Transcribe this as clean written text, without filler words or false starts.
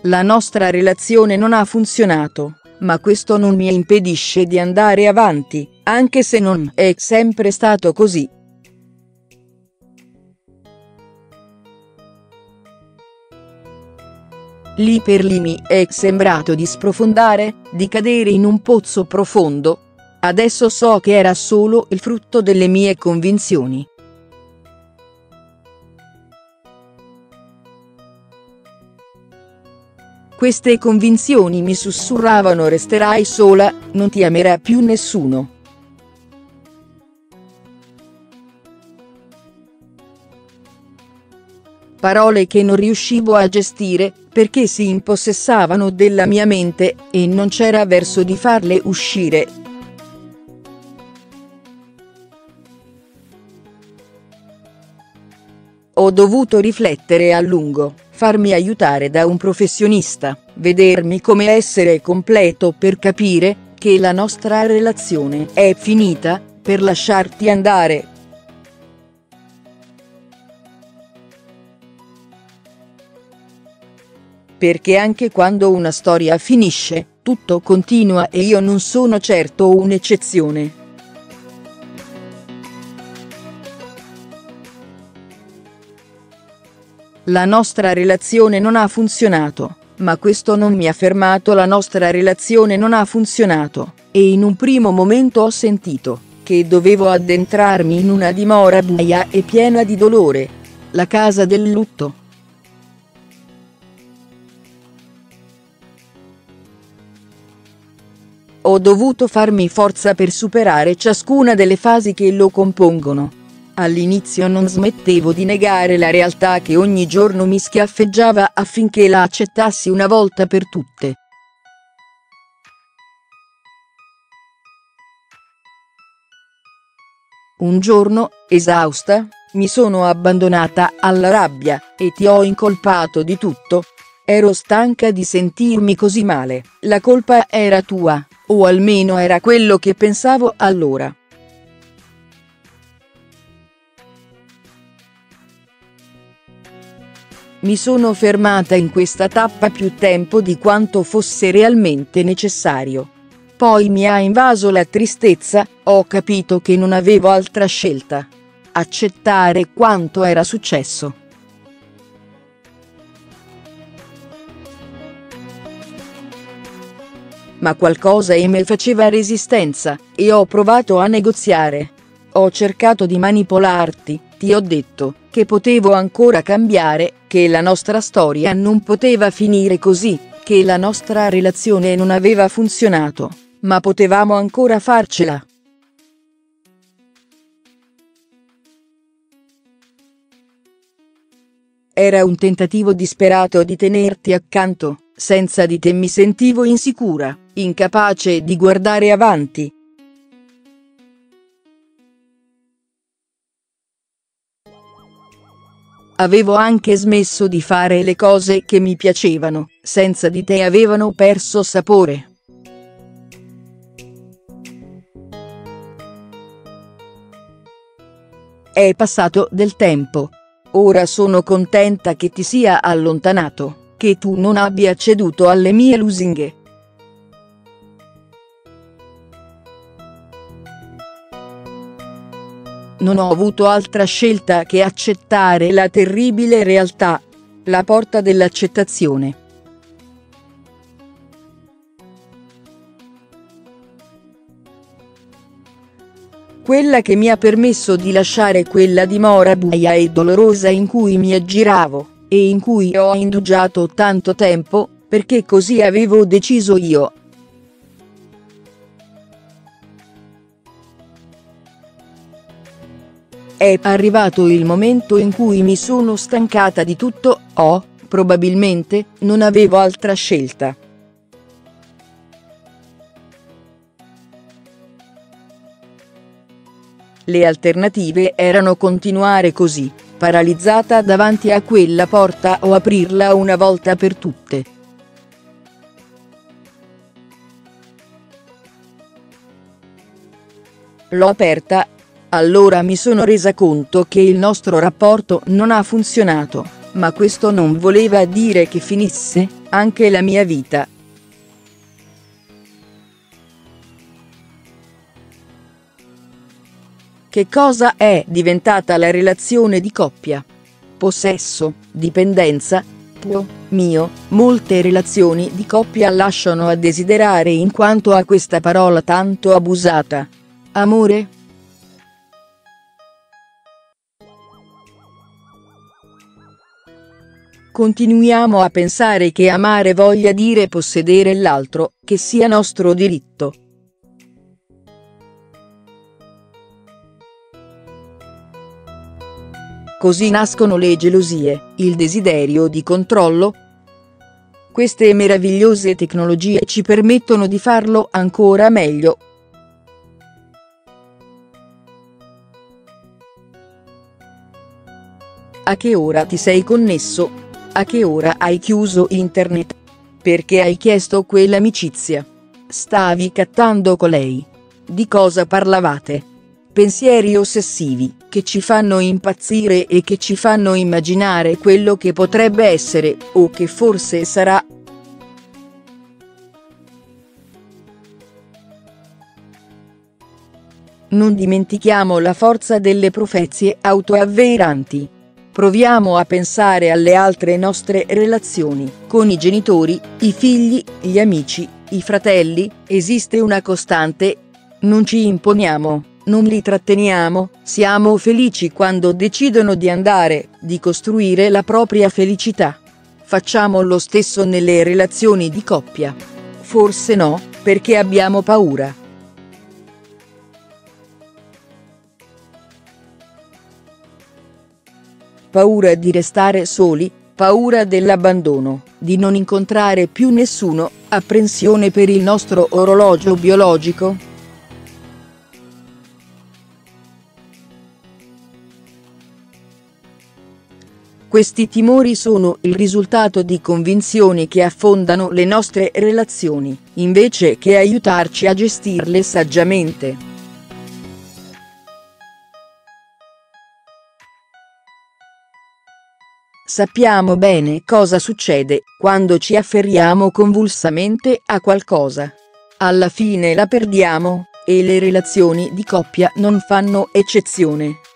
La nostra relazione non ha funzionato, ma questo non mi impedisce di andare avanti, anche se non è sempre stato così. Lì per lì mi è sembrato di sprofondare, di cadere in un pozzo profondo. Adesso so che era solo il frutto delle mie convinzioni. Queste convinzioni mi sussurravano: resterai sola, non ti amerà più nessuno. Parole che non riuscivo a gestire, perché si impossessavano della mia mente, e non c'era verso di farle uscire. Ho dovuto riflettere a lungo, farmi aiutare da un professionista, vedermi come essere completo per capire che la nostra relazione è finita, per lasciarti andare. Perché anche quando una storia finisce, tutto continua e io non sono certo un'eccezione. La nostra relazione non ha funzionato, ma questo non mi ha fermato. La nostra relazione non ha funzionato, e in un primo momento ho sentito che dovevo addentrarmi in una dimora buia e piena di dolore, la casa del lutto. Ho dovuto farmi forza per superare ciascuna delle fasi che lo compongono. All'inizio non smettevo di negare la realtà che ogni giorno mi schiaffeggiava affinché la accettassi una volta per tutte. Un giorno, esausta, mi sono abbandonata alla rabbia, e ti ho incolpato di tutto. Ero stanca di sentirmi così male, la colpa era tua, o almeno era quello che pensavo allora. Mi sono fermata in questa tappa più tempo di quanto fosse realmente necessario. Poi mi ha invaso la tristezza, ho capito che non avevo altra scelta. Accettare quanto era successo. Ma qualcosa in me faceva resistenza, e ho provato a negoziare. Ho cercato di manipolarti, ti ho detto che potevo ancora cambiare, che la nostra storia non poteva finire così, che la nostra relazione non aveva funzionato, ma potevamo ancora farcela. Era un tentativo disperato di tenerti accanto, senza di te mi sentivo insicura, incapace di guardare avanti. Avevo anche smesso di fare le cose che mi piacevano, senza di te avevano perso sapore. È passato del tempo. Ora sono contenta che ti sia allontanato, che tu non abbia ceduto alle mie lusinghe. Non ho avuto altra scelta che accettare la terribile realtà, la porta dell'accettazione. Quella che mi ha permesso di lasciare quella dimora buia e dolorosa in cui mi aggiravo, e in cui ho indugiato tanto tempo, perché così avevo deciso io. È arrivato il momento in cui mi sono stancata di tutto, probabilmente, non avevo altra scelta. Le alternative erano continuare così, paralizzata davanti a quella porta, o aprirla una volta per tutte. L'ho aperta. Allora mi sono resa conto che il nostro rapporto non ha funzionato. Ma questo non voleva dire che finisse anche la mia vita. Che cosa è diventata la relazione di coppia? Possesso, dipendenza, mio, molte relazioni di coppia lasciano a desiderare in quanto a questa parola tanto abusata. Amore? Continuiamo a pensare che amare voglia dire possedere l'altro, che sia nostro diritto. Così nascono le gelosie, il desiderio di controllo. Queste meravigliose tecnologie ci permettono di farlo ancora meglio. A che ora ti sei connesso? A che ora hai chiuso internet? Perché hai chiesto quell'amicizia? Stavi chattando con lei? Di cosa parlavate? Pensieri ossessivi, che ci fanno impazzire e che ci fanno immaginare quello che potrebbe essere, o che forse sarà. Non dimentichiamo la forza delle profezie autoavveranti. Proviamo a pensare alle altre nostre relazioni, con i genitori, i figli, gli amici, i fratelli, esiste una costante. Non ci imponiamo. Non li tratteniamo, siamo felici quando decidono di andare, di costruire la propria felicità. Facciamo lo stesso nelle relazioni di coppia. Forse no, perché abbiamo paura. Paura di restare soli, paura dell'abbandono, di non incontrare più nessuno, apprensione per il nostro orologio biologico. Questi timori sono il risultato di convinzioni che affondano le nostre relazioni, invece che aiutarci a gestirle saggiamente. Sappiamo bene cosa succede quando ci afferriamo convulsamente a qualcosa. Alla fine la perdiamo, e le relazioni di coppia non fanno eccezione.